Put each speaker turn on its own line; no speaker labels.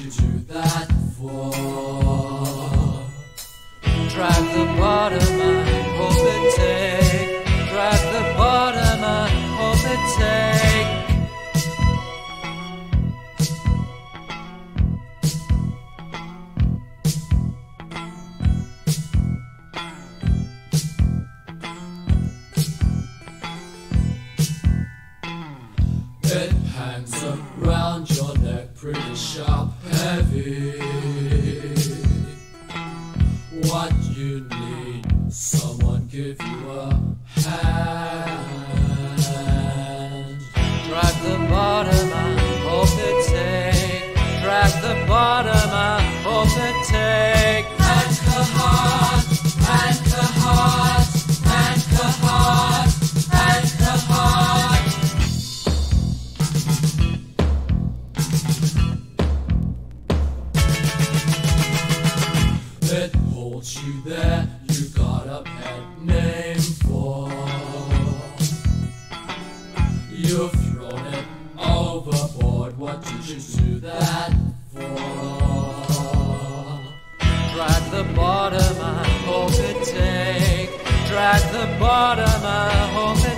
do that for? Drag the bottom, I hope it take. Drag the bottom, I hope it take. It hangs around your neck pretty sharp, heavy. What you need, someone give you a hand. Drag the bottom, I hope it take. Drag the bottom, I hope it take. Anchor hard, anchor hard, anchor hard, anchor hard. It holds you there, you got a pet name for. You've thrown it overboard, what did you do that for? Drag the bottom, I hope it take. Drag the bottom, I hope it